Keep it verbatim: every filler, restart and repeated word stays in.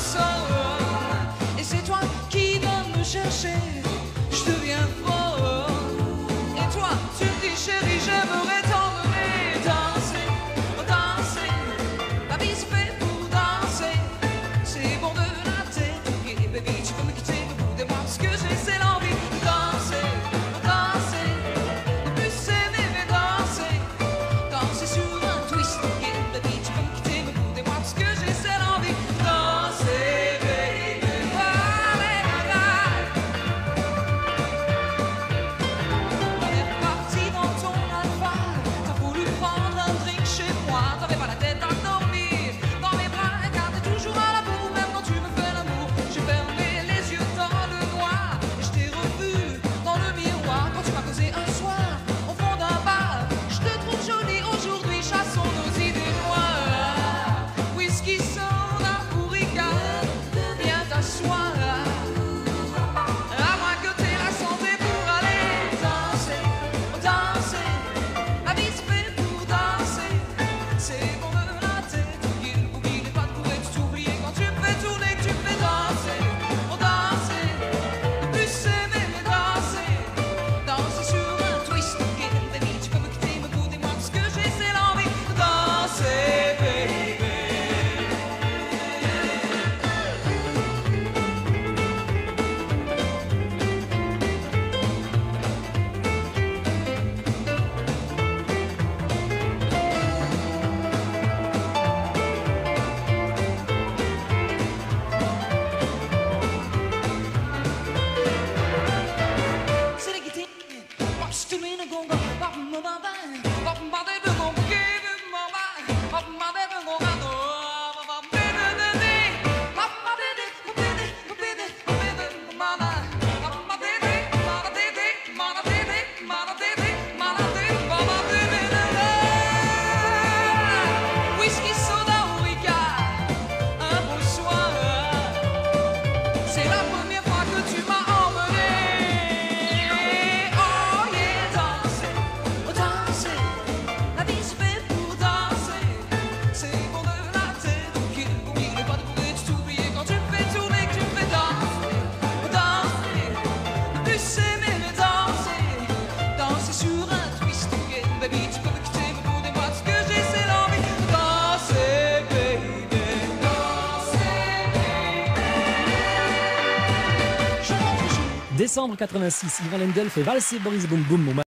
sort. Et c'est toi qui vas me chercher. Je deviens fort. Et toi, tu me dis chérie, j'aimerais t'emmener danser, danser. La vie c'est fait pour danser. C'est bon de la tête aux pieds, baby. Tu peux me quitter le bout des bras parce que j'ai c'est l'envie de danser, danser. De plus s'aimer mais danser, danser sur un twist. Yeah, baby, tu peux me quitter le bout des bras parce que j'ai c'est l'envie de danser, baby. Allez, allez. On est reparti dans ton alpha. T'as voulu prendre un drink chez moi. T'avais pas la tête à dormir dans mes bras car t'es toujours à la bourre. Même quand tu me fais l'amour, j'ai fermé les yeux dans le noir. Et je t'ai revu dans le miroir quand tu m'as posé un soir au fond d'un bar. Je te trouve jolie aujourd'hui, chassons nos idées noires. Whisky, soda, ourika, viens t'asseoir. À moins que t'aies la santé pour aller danser, danser. La vie c'est fait pour danser. C'est bon de la tête aux pieds. Oublie les pas de pourrais t'oublier quand tu me fais tourner, que tu me fais danser, oh danser. De plus s'aimer mais danser, danser sur un twist. Ok, baby, tu peux me quitter, me bouder moi parce que j'ai c'est l'envie de danser, baby. C'est les guitares. Pop, je te mets le gongo. Pop, mon bambin. Pop, mon bambin, le gongo. Give it, mon bambin. Pop, mon bambin, le gongo. Pop, mon bébé. Pop, mon bébé. Mon bébé, mon bébé, mon bébé, mon bambin. Pop, mon bébé, mon bébé, mon bébé, mon bébé, mon bébé, mon bébé. Whisky, soda, ourika. Un beau soir. C'est la première fois que tu m'as emmené. Oh yeah, danser, oh danser. La vie c'est fait pour danser. C'est bon de la tête aux pieds. Oublie les pas de pourrais t'oublier quand tu me fais tourner, que tu me fais danser, oh danser. De plus s'aimer mais danser, danser sur un twist. Yeah, baby, tu peux me quitter, me bouder moi parce que j'ai c'est l'envie de danser, baby. Danser, baby. Je rentre chez Décembre quatre-vingt-six, Yvan Lendl fait valser Boris Boum Boum au